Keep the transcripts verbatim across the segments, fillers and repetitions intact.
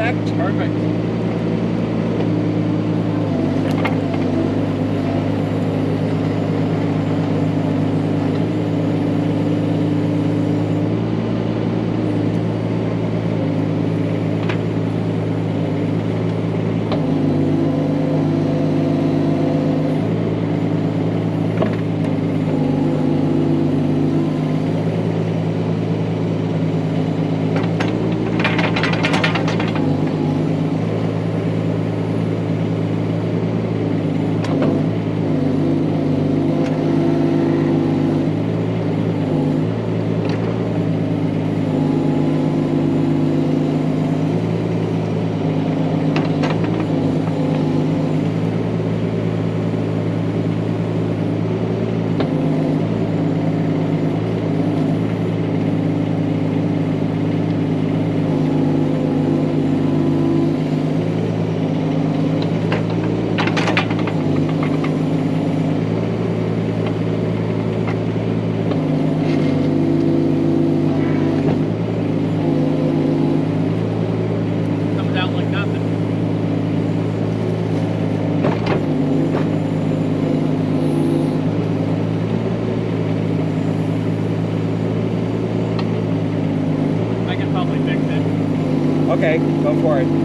Perfect. Perfect. Okay, go for it.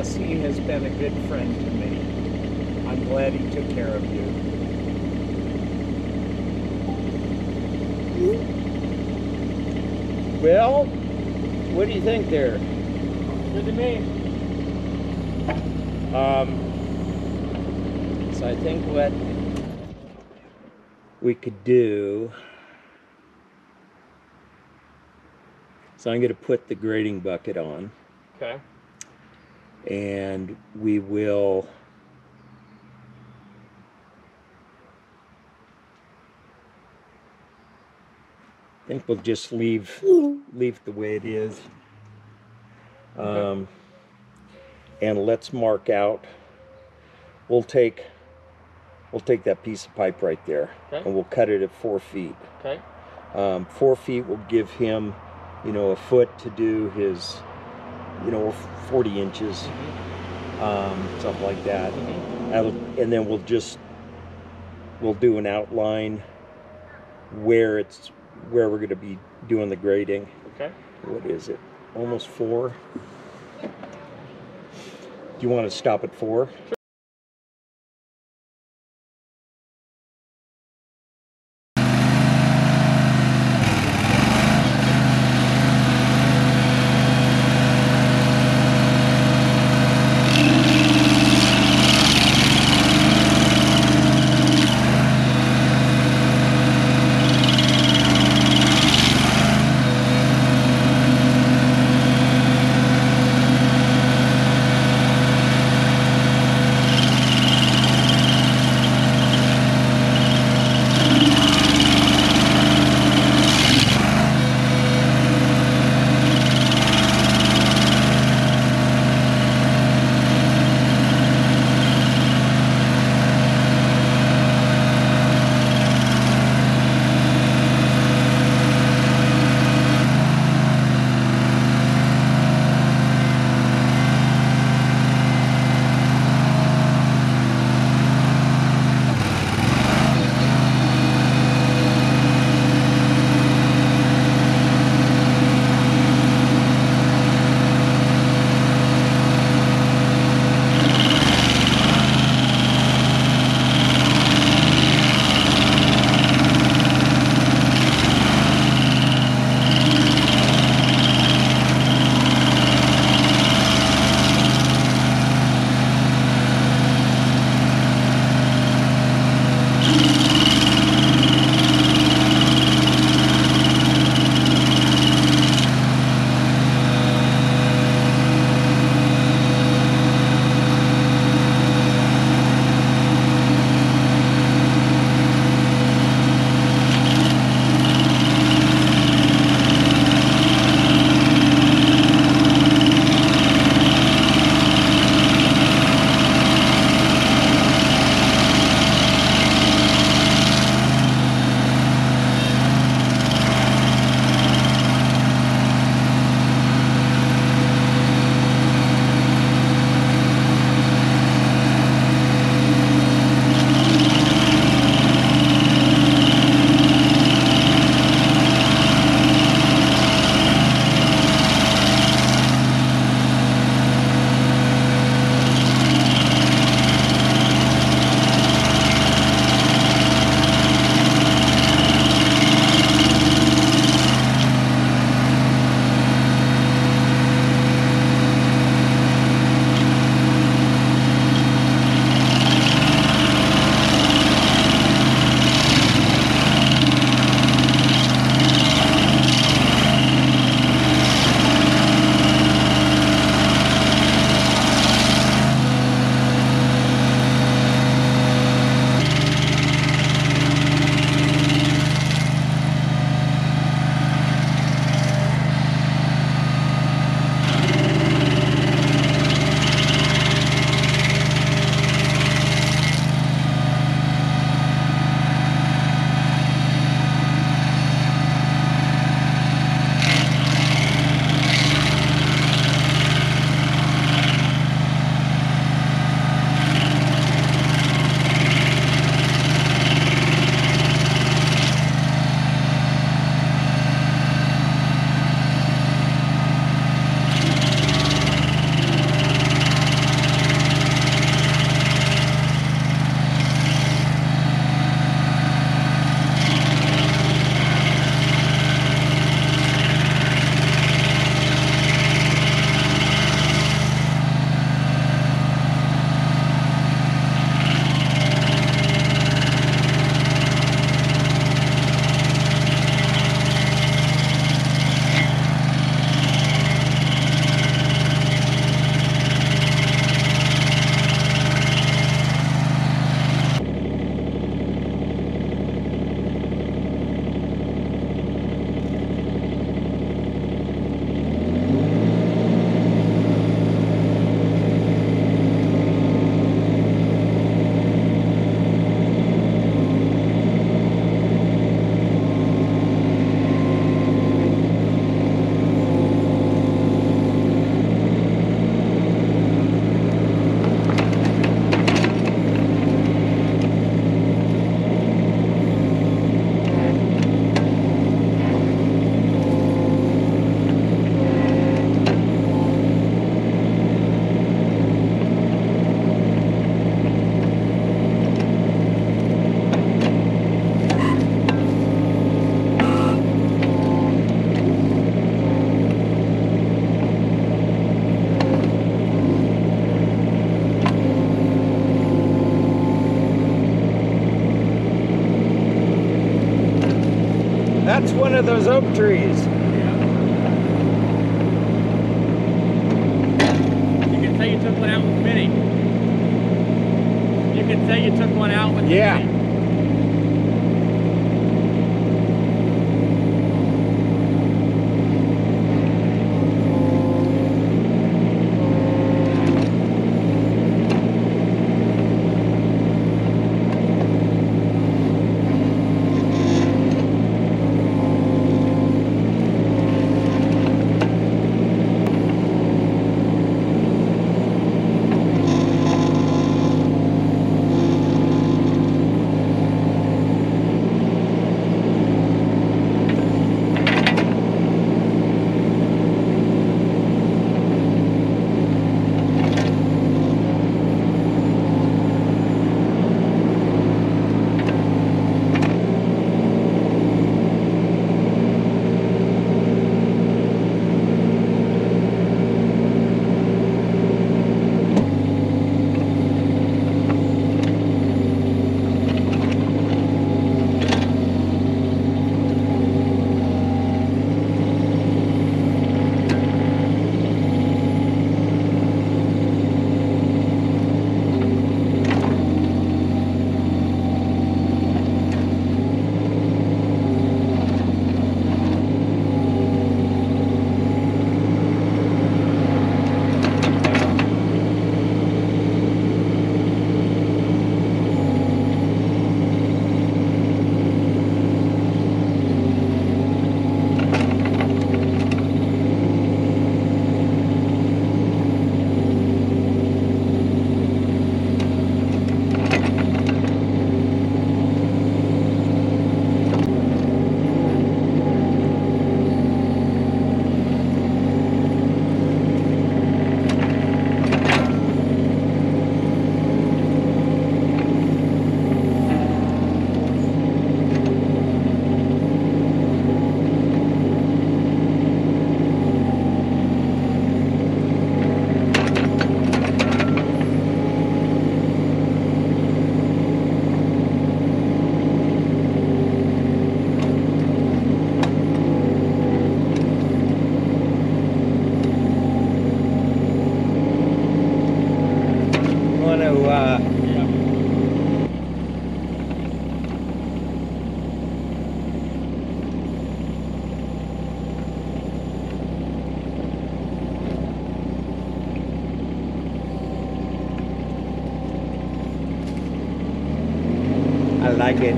Yes, he has been a good friend to me. I'm glad he took care of you. Well, what do you think there? Good to me. Um, so I think what we could do, so I'm going to put the grading bucket on. Okay. And we will I think we'll just leave leave it the way it is. Um, Okay. and let's mark out. We'll take we'll take that piece of pipe right there, okay. and we'll cut it at four feet. Okay. Um, four feet will give him, you know, a foot to do his, you know, forty inches, mm-hmm. um, something like that. Mm-hmm. And then we'll just we'll do an outline where it's where we're going to be doing the grading. Okay. What is it? Almost four. Do you want to stop at four? Sure. That's one of those oak trees. Yeah. You can say you took one out with Minnie. You can say you took one out with Yeah. Minnie. I like it.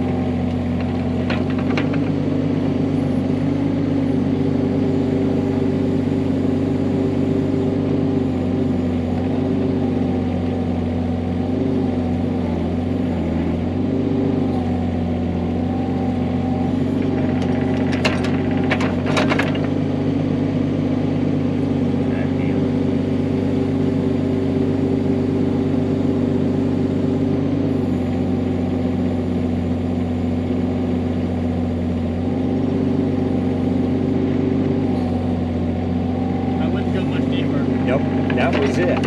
That was it.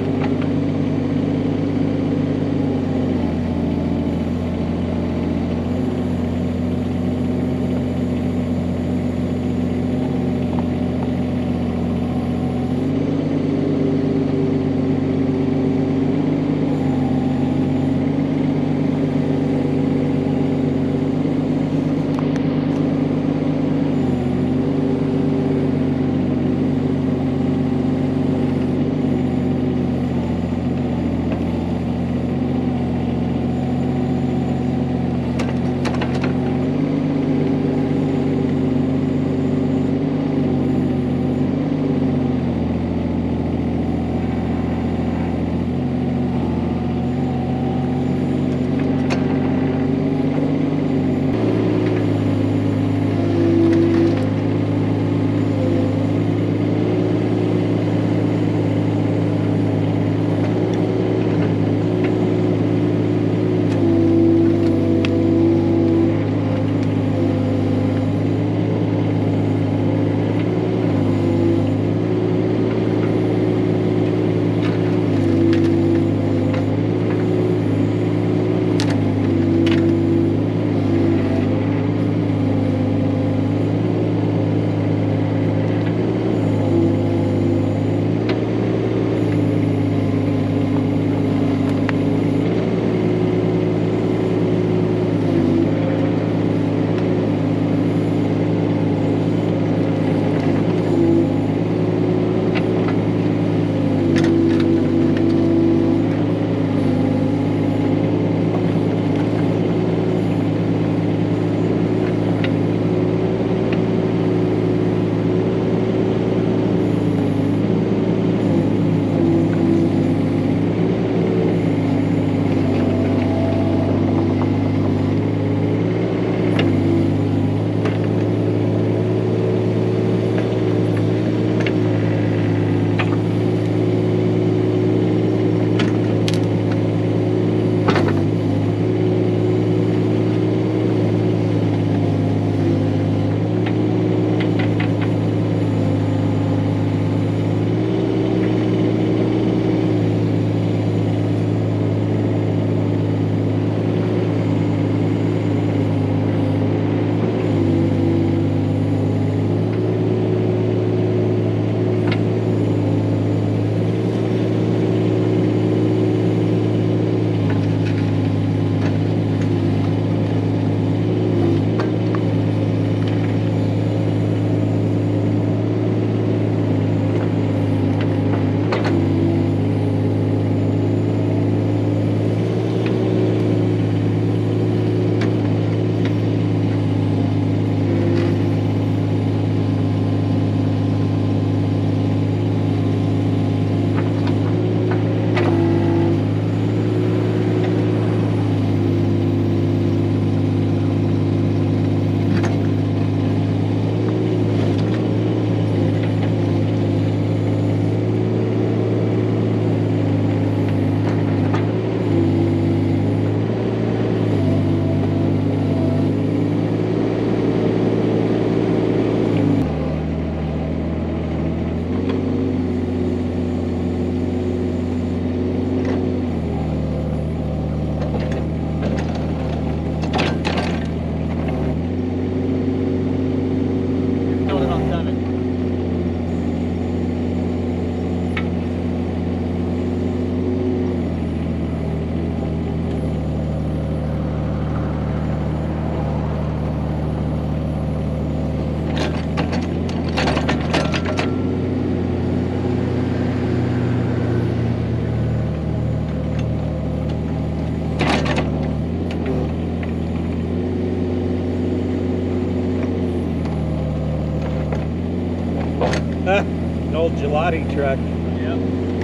An old gelati truck. Yep.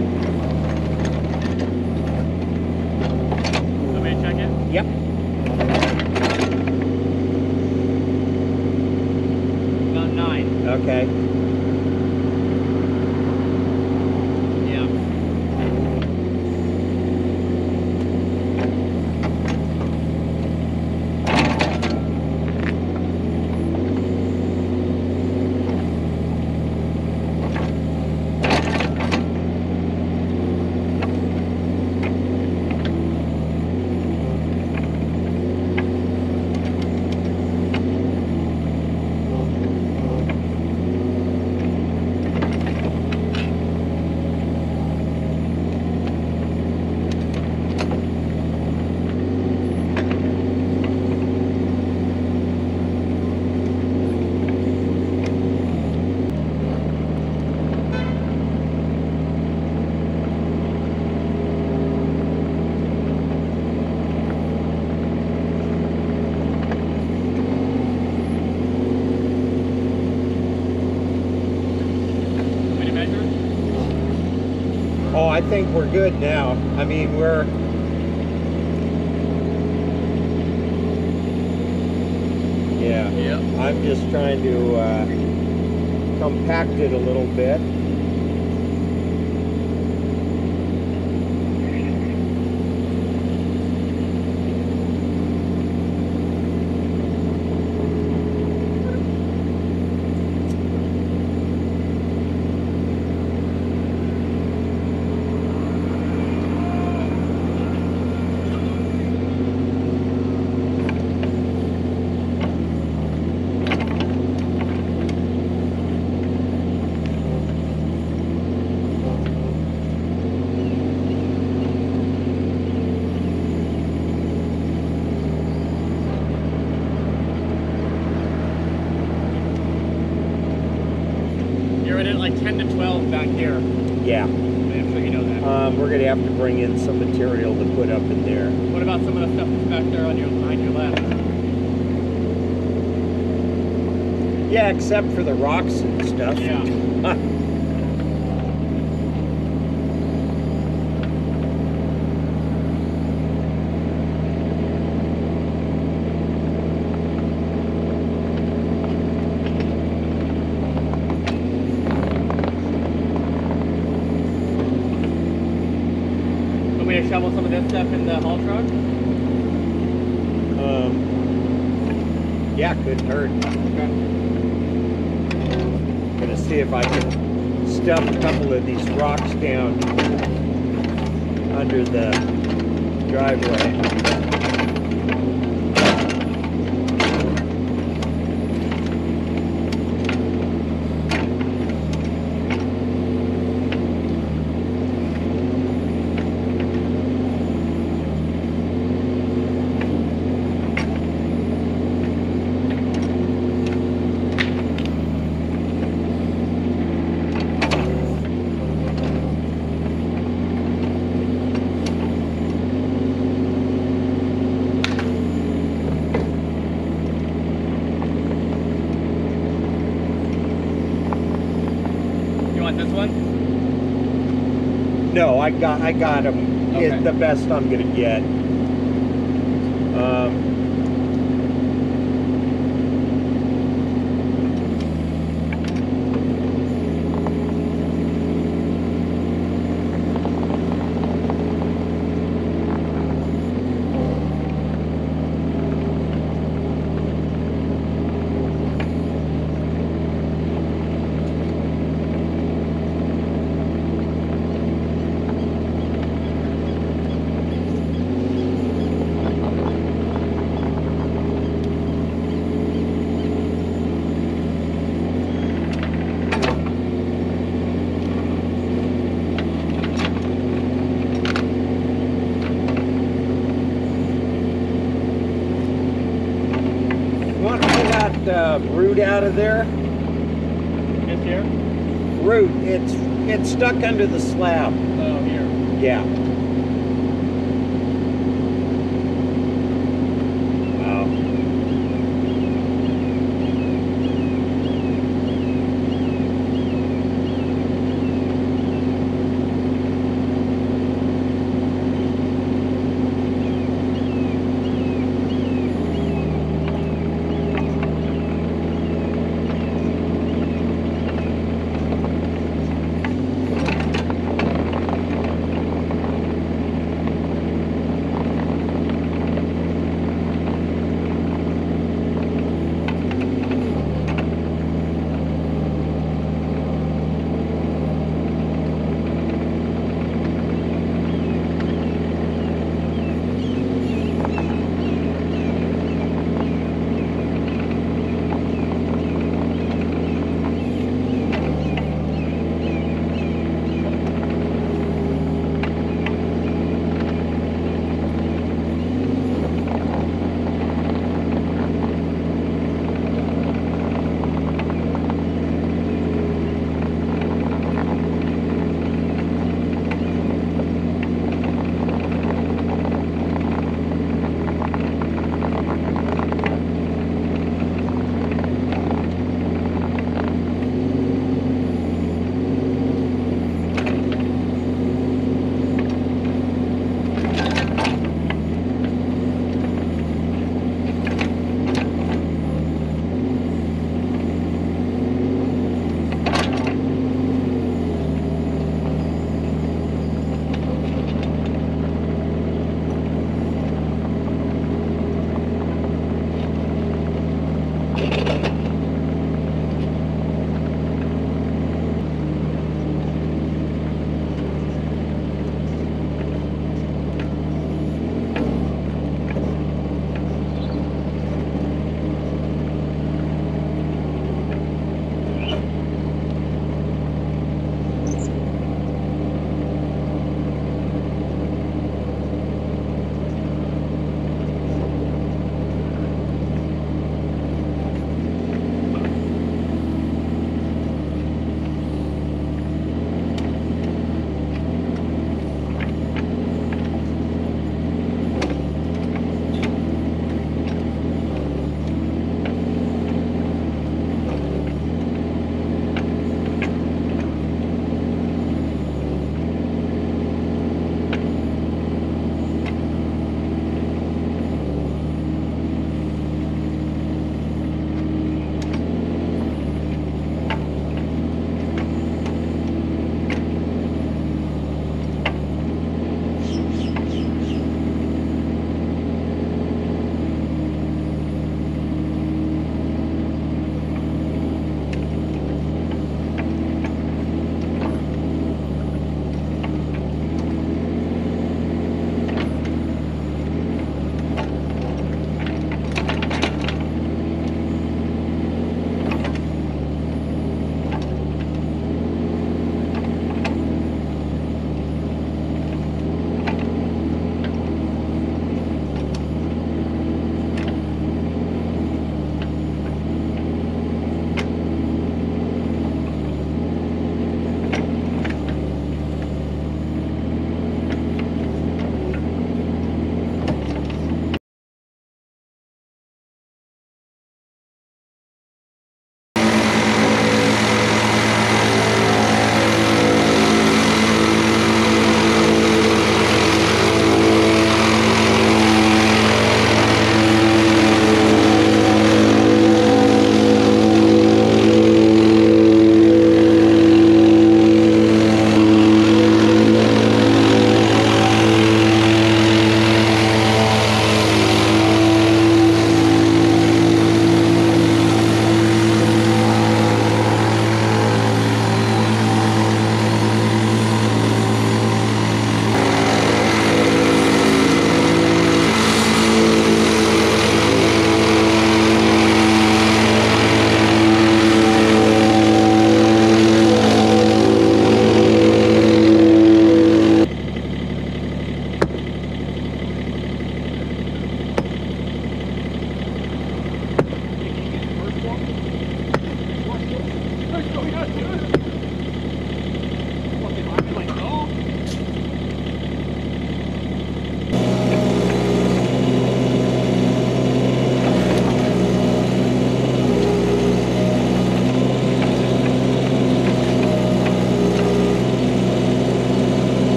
Want me to check it? Yep. About nine. Okay. Yeah. Oh, I think we're good now. I mean, we're yeah. Yep. I'm just trying to uh, compact it a little bit. You're at like ten to twelve back here. Yeah. I'm sure you know that. Um, we're gonna have to bring in some material to put up in there. What about some of the stuff that's back there on your behind your left? Yeah, except for the rocks and stuff. Yeah. Want me to shovel some of this stuff in the haul truck? Um, yeah, couldn't hurt. Okay. Gonna see if I can stuff a couple of these rocks down under the driveway. This one? No, I got I got them. Okay. It's the best I'm gonna get. Um, Uh, root out of there. This here? Root. It's it's stuck under the slab. Oh, here. Yeah. Wow.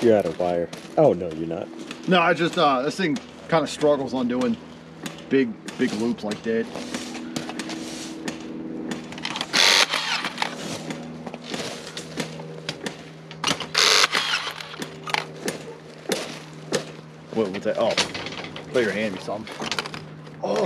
You're out of wire. Oh no, you're not. No, I just uh, this thing kind of struggles on doing big, big loops like that. What was that? Oh, thought you were handing me something. Oh.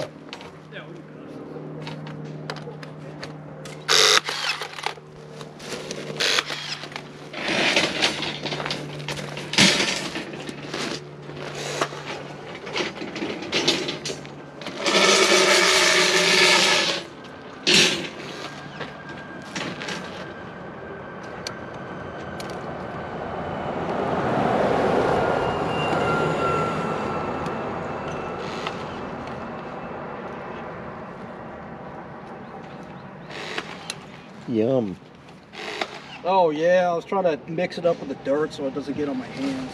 Yum. Oh yeah, I was trying to mix it up with the dirt so it doesn't get on my hands.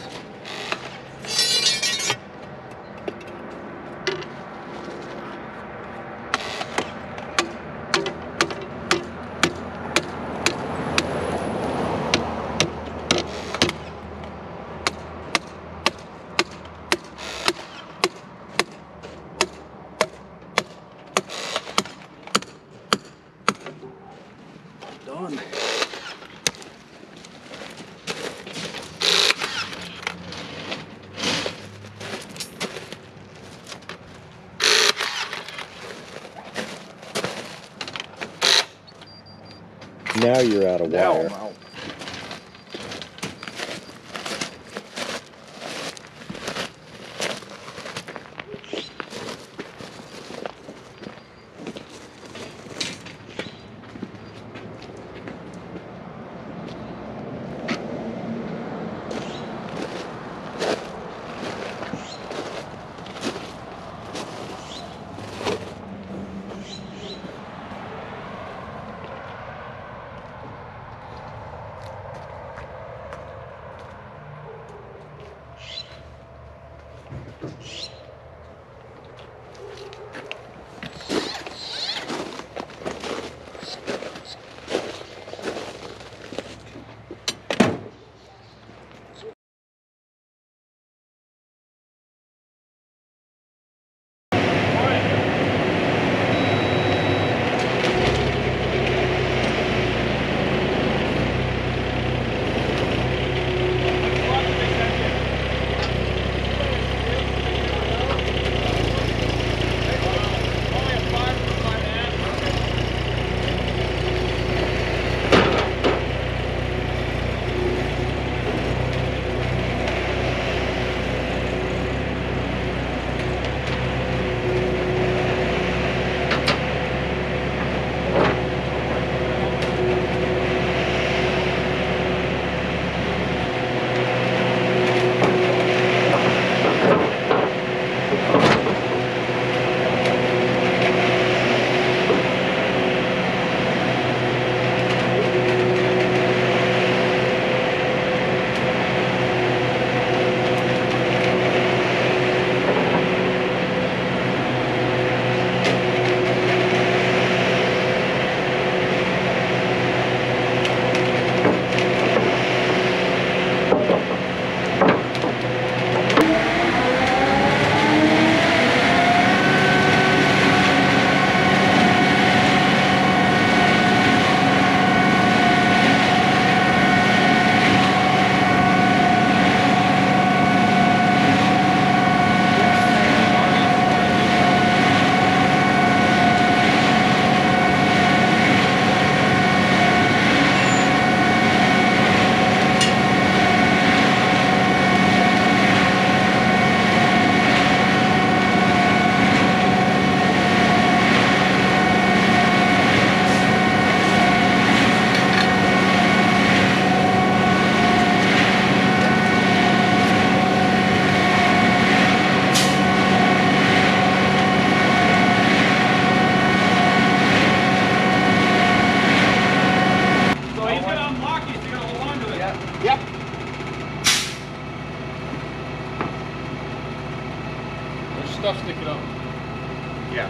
Done. Now you're out of Now wire. I'm out. Stuff sticking up. Yeah.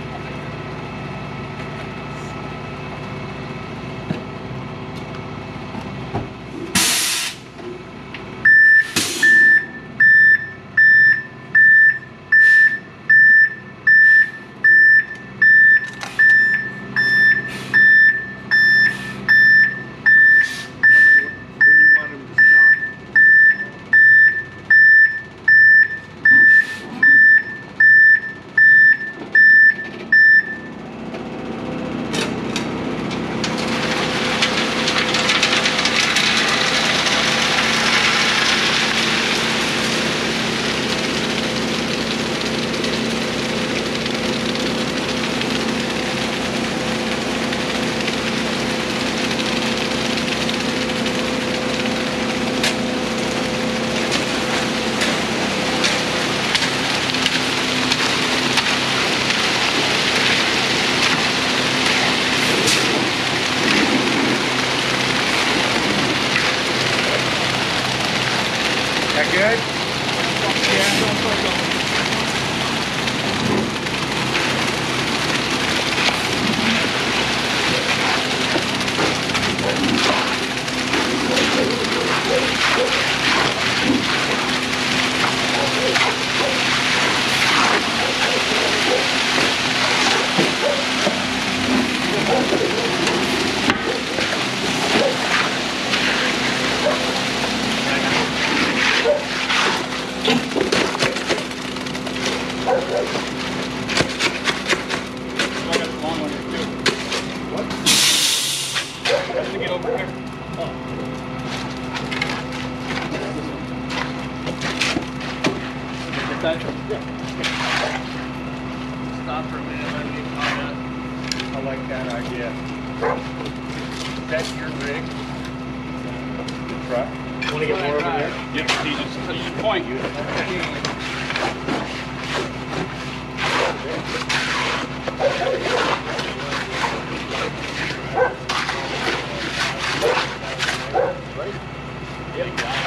I got the long one here too. What? Just to get over here. Oh. Get that? Yeah. Stop for a minute, let me get caught up. I like that idea. That's your rig. Good truck. Want to get more over here? Yep, you just, you just point. Right? Yeah, you got it.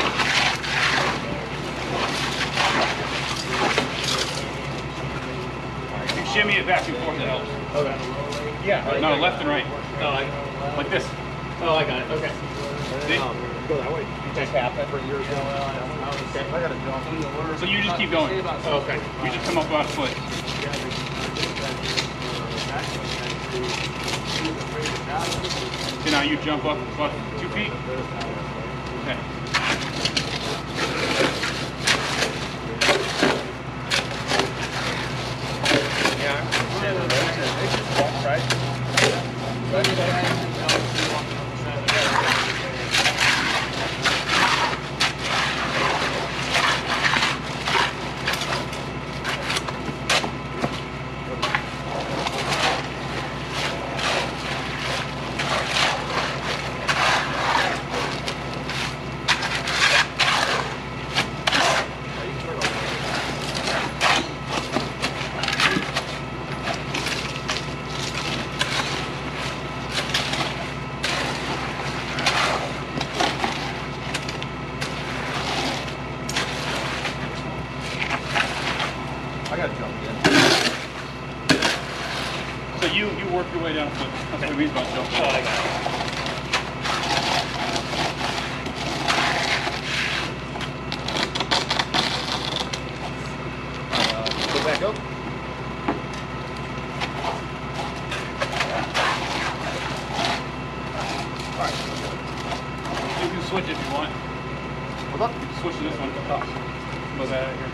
You shimmy it back and forth, that helps. Okay. Yeah. Right, no, left and right. No, I, like this. Oh, I got it. Okay. See? Um, go that way. You just tap it for yours. Yeah, well, I, okay. I gotta jump. So you just keep going. Oh, okay. You just come up about a foot. So now you jump up about two feet. Okay. Yeah. Right. So you you work your way down a foot. That's what it means about jump. Oh, I got it. Uh, go back up. All right. You can switch if you want. Hold up. Switch to this one. Oh. Move that out of here.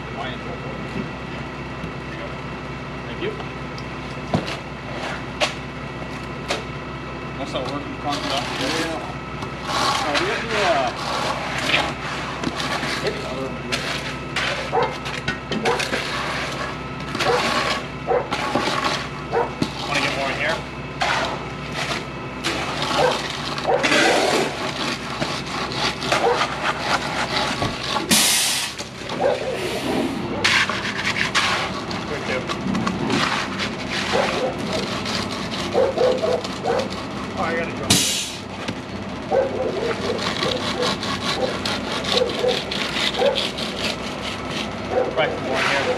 Thank you. That's not working. Conquer that. Yeah. Alright, we got the, uh, want to get more in here? Good too. Oh, I gotta drop it. Right, more in here.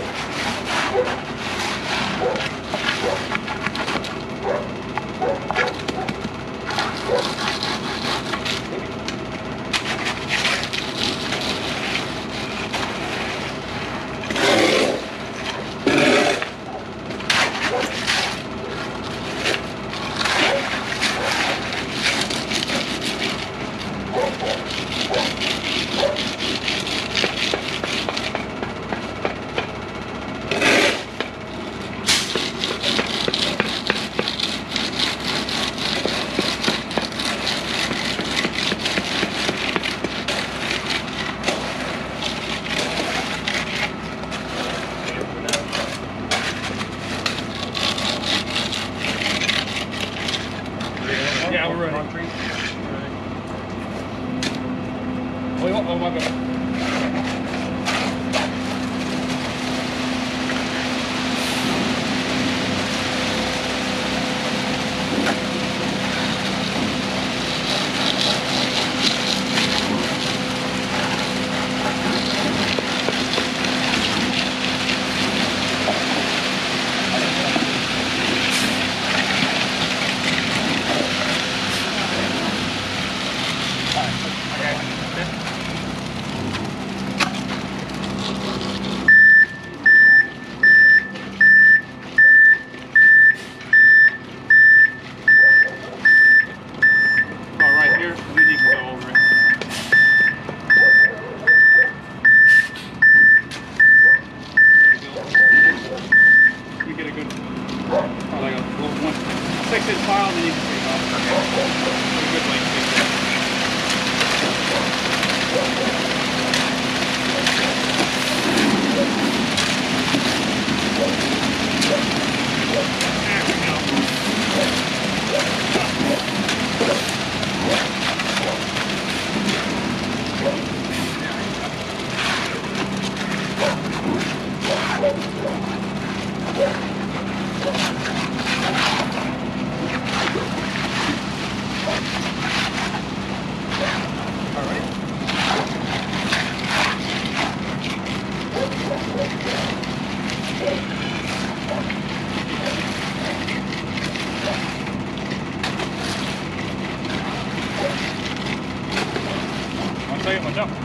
One second, watch out.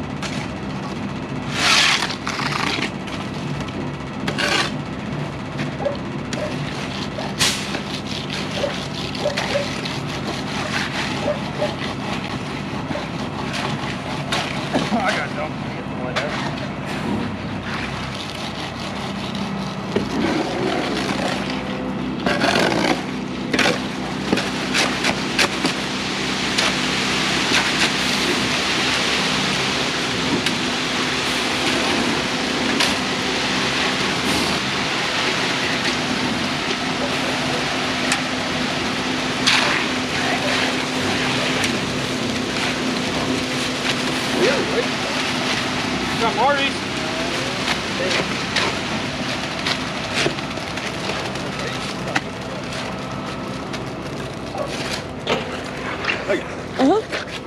I got jump. Got Marty's. Okay. Uh-huh.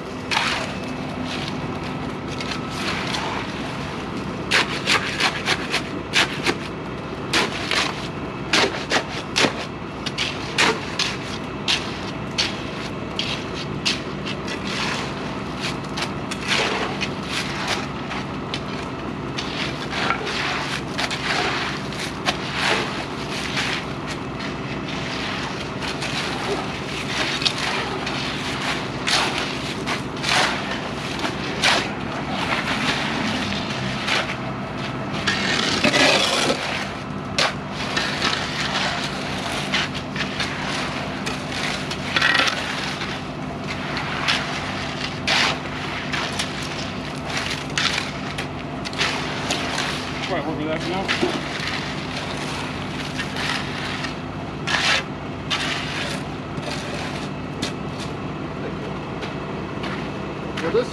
Right, work with that for now. Feel this?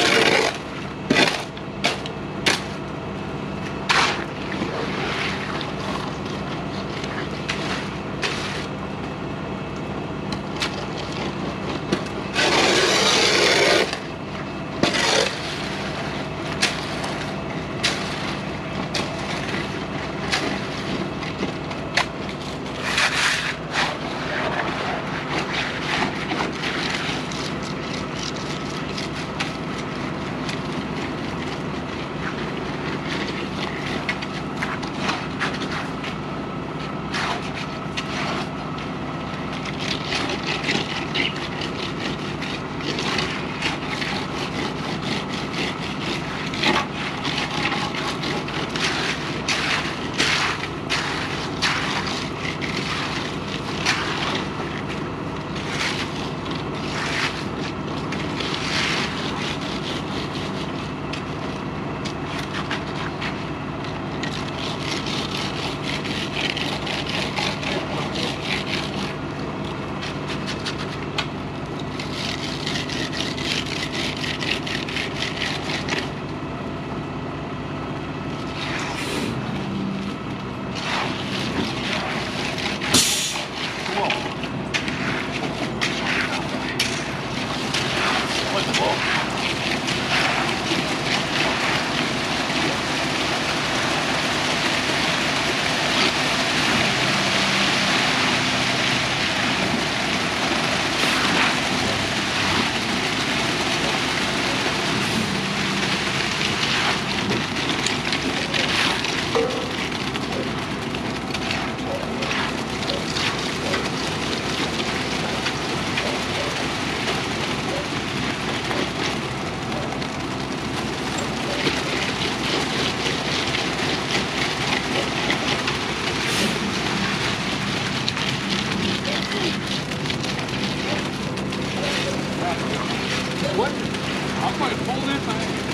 What? I'm going to pull this.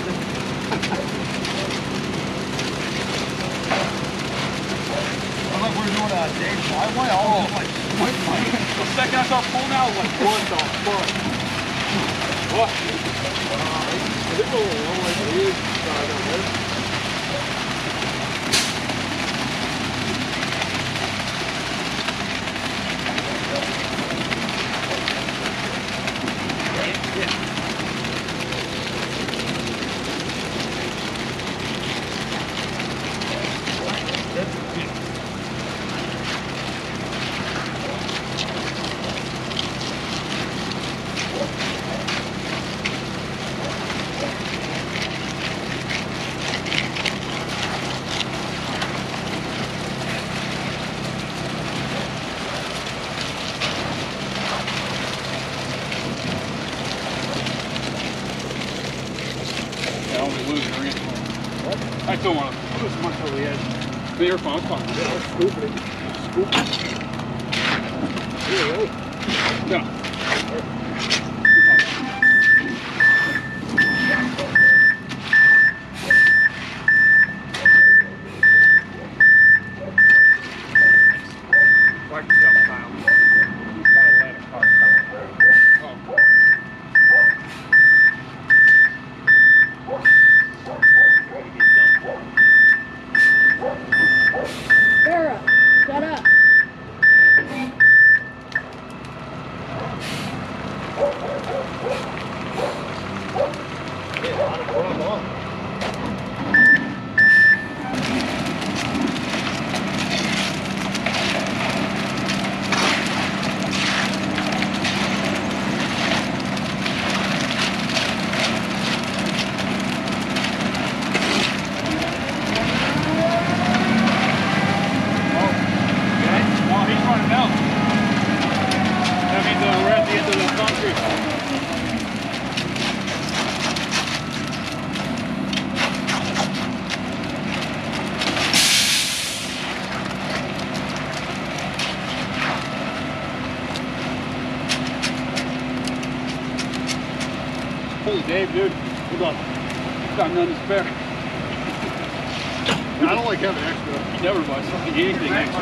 I thought we were doing a day driveway. I was like, what? The second I start pulling out, I'm like, what the fuck? What? Uh, they're going a long way to you. Sorry, You're fine, it's fine. Yeah, I'll scoop it. Scoop it. Here, right? No. Watch yourself, Kyle. You gotta let a car come. Oh. Vera, shut up. Yeah, a lot of run on. While he's running out, that means uh, we're at the end of the concrete. Holy Dave, dude. Hold on. Got none to spare. I don't like having extra. He never buys fucking anything extra.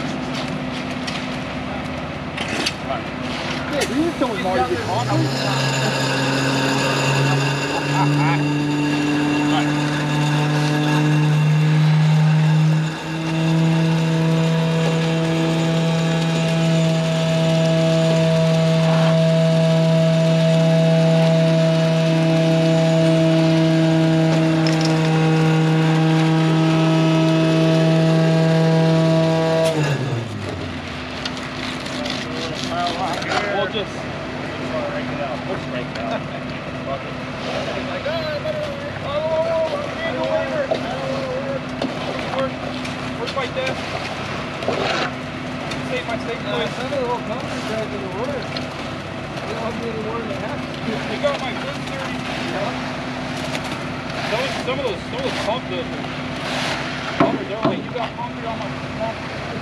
Right. Yeah, you were telling Marty to get on. We'll just Where's my desk? Save my steak, please. Some of the little concrete guys in the water. They don't have any water in the house. You got my good thirty. Some, some of those, some of those pump does. They're like, you got concrete on my pump.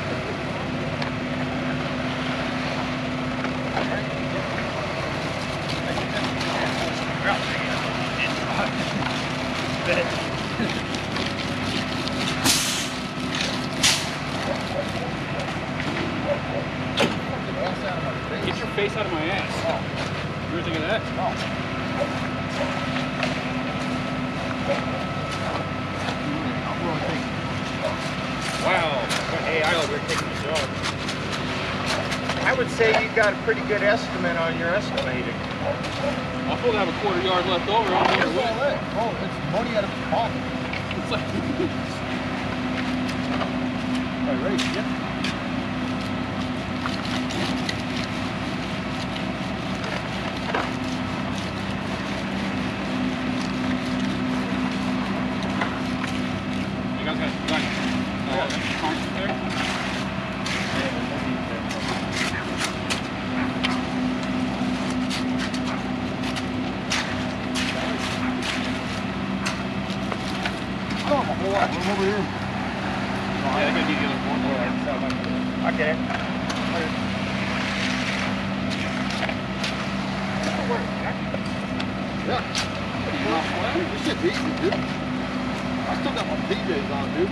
Get your face out of my ass. Oh. You were thinking of that? No. Wow. Hey, I know we're taking the job. I would say you got a pretty good estimate on your estimating. I'm supposed to have a quarter yard left over. I don't know What's all that? Oh, it's money out of his pocket. It's like... All right, ready? Yeah. You guys got, you got uh, concrete there? Oh, a whole lot. We're over here. Yeah, they're gonna need the other one. I get it. Yeah. This shit's easy, dude. I still got my P Js on, dude.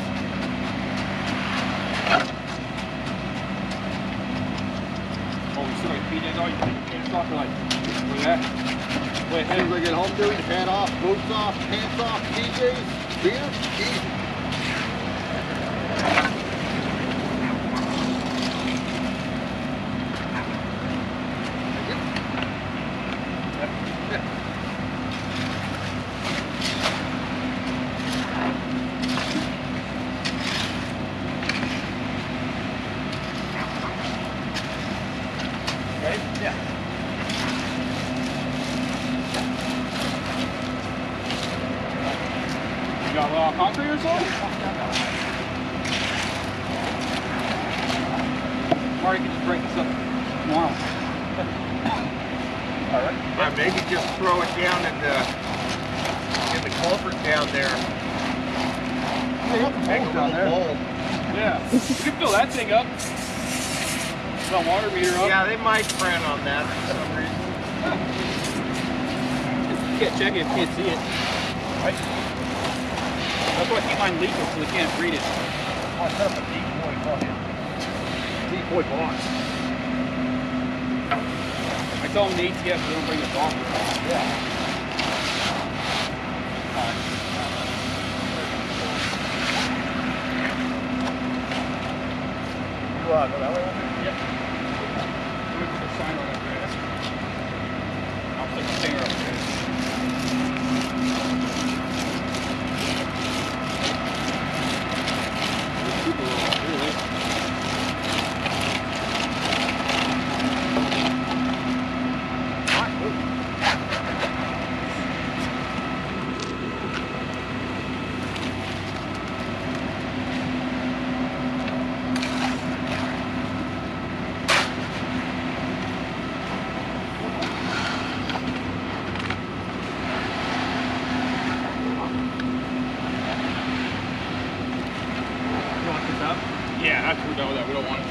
Oh, you still got P Js on? You take your pants off? Or like, where that? Wait, As soon as I get home, dude, hat off, boots off, pants off, P Js, beer, easy. Ready? Yeah. You got raw concrete or something? Marty can just break this up tomorrow. All right. Yeah, maybe just throw it down in the in the culvert down there. Hang down there. Yeah. You can fill that thing up. That water meter up. Yeah, they might print on that for some reason. You can't check it if you can't see it. Right? That's why I keep mine leaking so they can't read it. I set up a decoy fucking decoy box. I tell them the A T F, they don't bring the bomber. Yeah. You uh, go that way? Yep. Look for the sign on that grass. I'll stick my finger up there. Yeah, after we're done with that, we don't want it.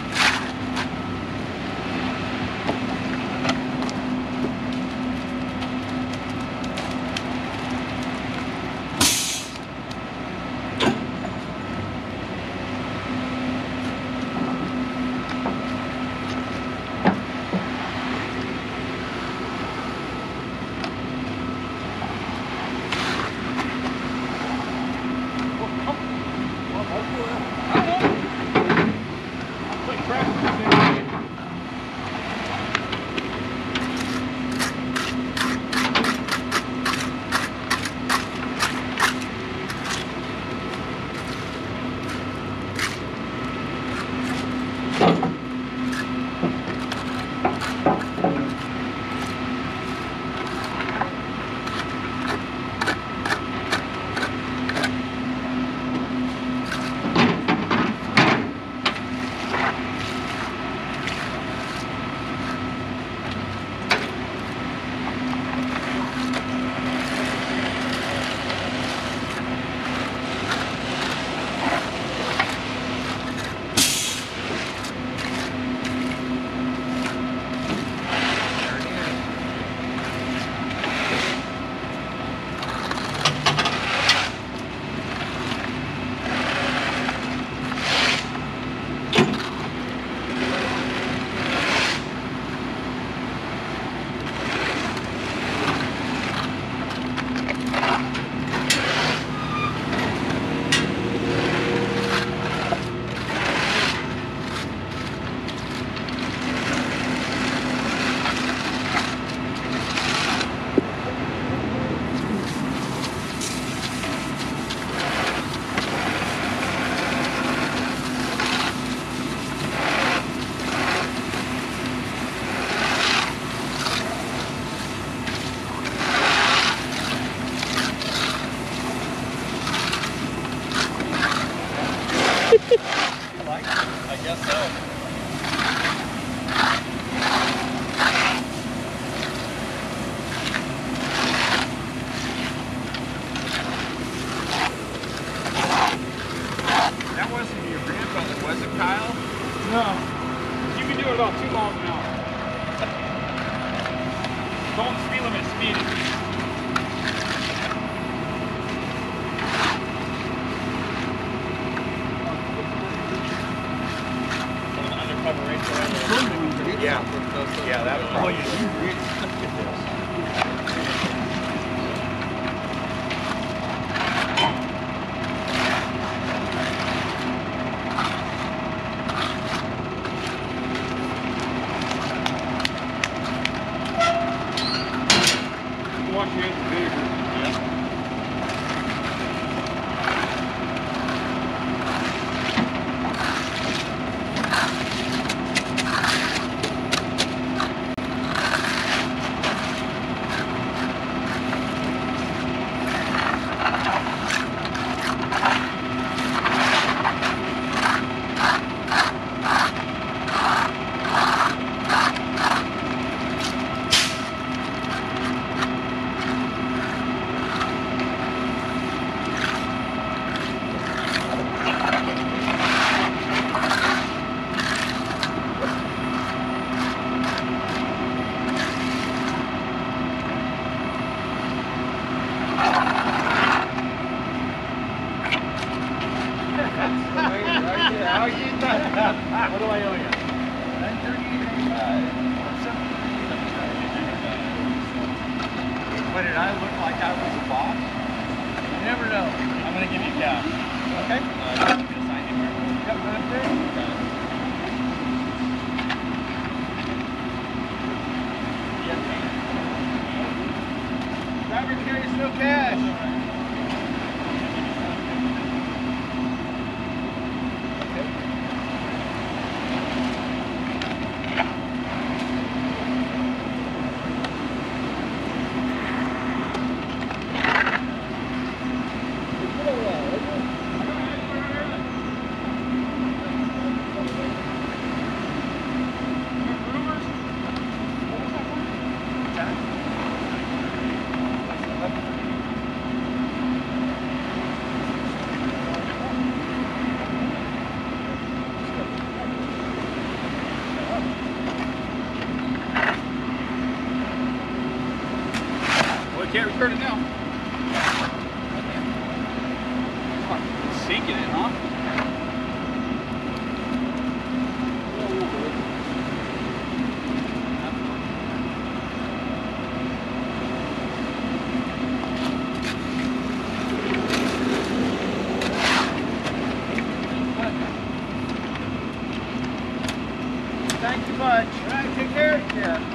I guess so. That wasn't your grandfather, was it, Kyle? No. You can do it about two miles an hour. Don't speed limit, speed it. Yeah, yeah, that was probably. Wash your hands with vinegar. What do I owe you? nine thirty-eight eighty-five. What did I look like I was a boss? You never know. I'm gonna give you cash. Okay. Uh, you gonna sign anywhere? Yep, right there. Driver carries no cash. Can't return it now. It's sinking it, huh? Thank you much. All right, take care. Yeah.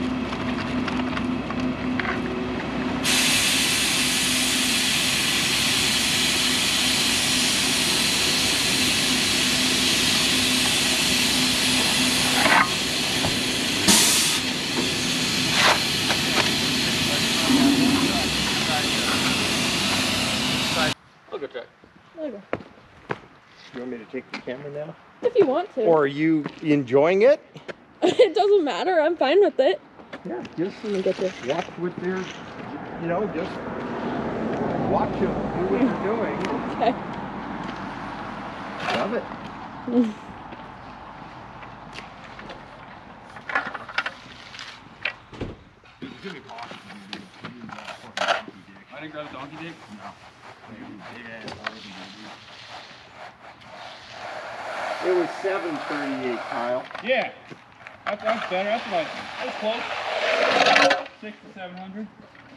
I'll go check. Okay. You want me to take the camera now? If you want to. Or are you enjoying it? It doesn't matter. I'm fine with it. Yeah, just Let me get you. watch what they're, you know, just watch them do what they're doing. Okay. Love it. I didn't grab a donkey dick? No. It was seven thirty-eight, Kyle. Yeah. That's, that's better. That's like, that's close. Six to seven hundred.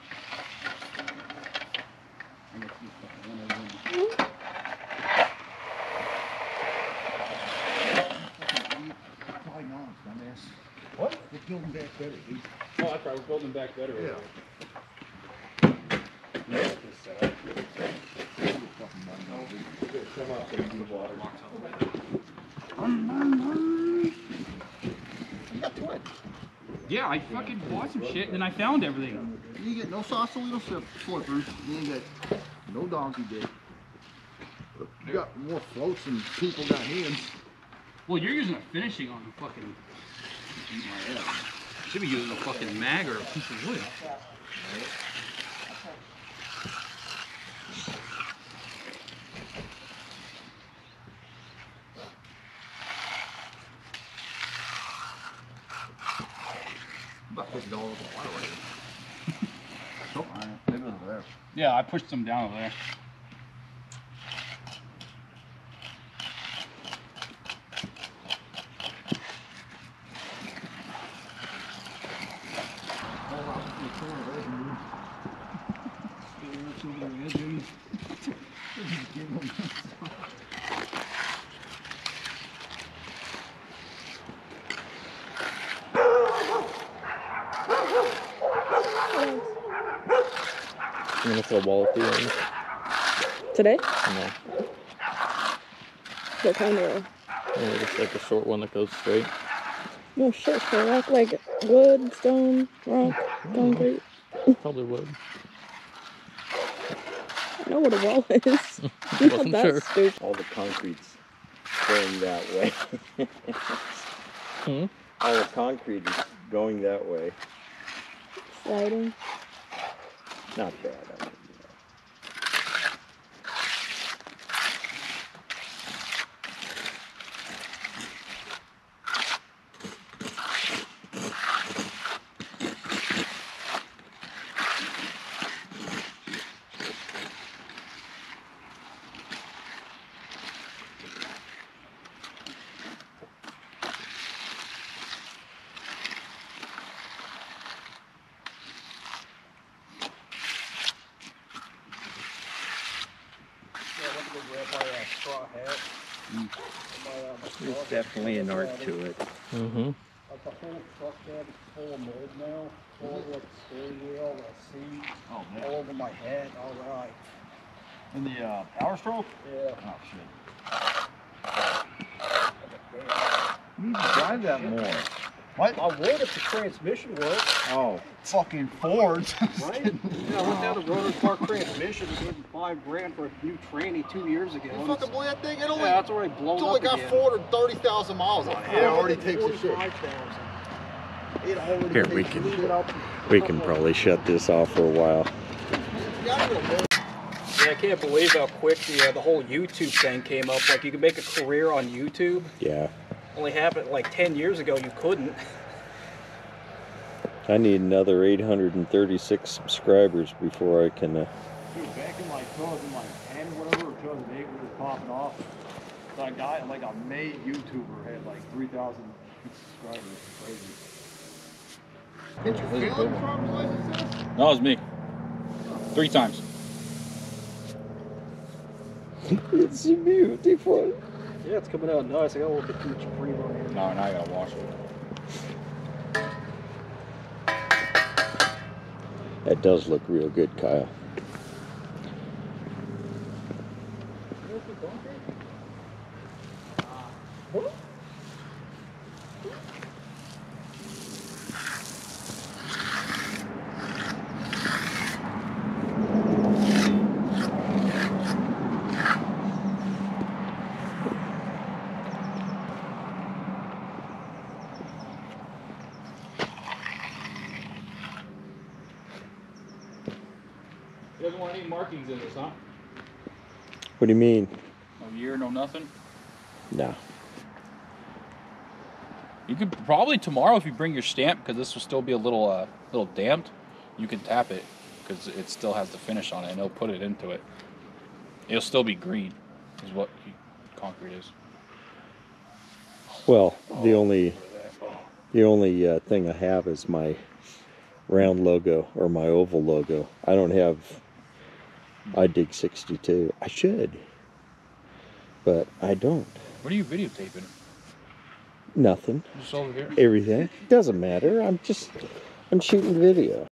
What? We're building back better, dude. Oh, that's right. We're building back better. Yeah. Yeah, I fucking bought some shit and then I found everything. You get no sausalito flippers. You ain't got no donkey dick. You got more floats than people got hands. Well, you're using a finishing on the fucking. You should be using a fucking mag or a piece of wood. About fifty dollars a water right here. Maybe over there. Yeah, I pushed some down over there. I'm gonna throw a ball at the end. Today? No. What kind of? Yeah, just like a short one that goes straight. No shit, so rock like wood, stone, rock, concrete. Probably would. I know what a wall is. Wasn't That's sure. stupid. All the concrete's going that way. Hmm? All the concrete is going that way. Sliding. Not bad. I mean, There's definitely an art to it. Mm-hmm. Like the whole truck bed is full of mold now. All over like the steering wheel, the seat, Oh, man. all over my head. All right. In the uh, Power Stroke? Yeah. Oh, shit. You need to drive that more. What? I would if the transmission worked. Oh, fucking Fords. Right? Yeah, I went down to Rotor Park Transmission and gave him five grand for a new tranny two years ago. You fucking believe that thing? It only, Yeah, it's already blown it's only up got again. four hundred thirty thousand miles on it. It already takes a shit. forty-five thousand. It already Here, takes we a can- shit. We can probably shut this off for a while. Yeah, I can't believe how quick the uh, the whole YouTube thing came up. Like, you could make a career on YouTube. Yeah. Only happened like ten years ago. You couldn't. I need another eight hundred thirty-six subscribers before I can. Uh, Dude, back in like two thousand ten or whatever, or two thousand eight, when it was popping off, that guy, like a made YouTuber, had like three thousand subscribers. Crazy. Did you feel it driver's license test? That was me. Three times. it's beautiful. Yeah, it's coming out nice. I got a little bit too much cream on here. No, now I gotta wash it. That does look real good, Kyle. You doesn't want any markings in this, huh? What do you mean? No year, no nothing. No. You could probably tomorrow, if you bring your stamp, because this will still be a little, uh, little damped, you can tap it because it still has the finish on it, and it'll put it into it. It'll still be green, is what concrete is. Well, the only the only uh, thing I have is my round logo or my oval logo. I don't have I dig sixty-two. I should, but I don't. What are you videotaping? Nothing. Just over here? Everything. Doesn't matter. I'm just I'm shooting video.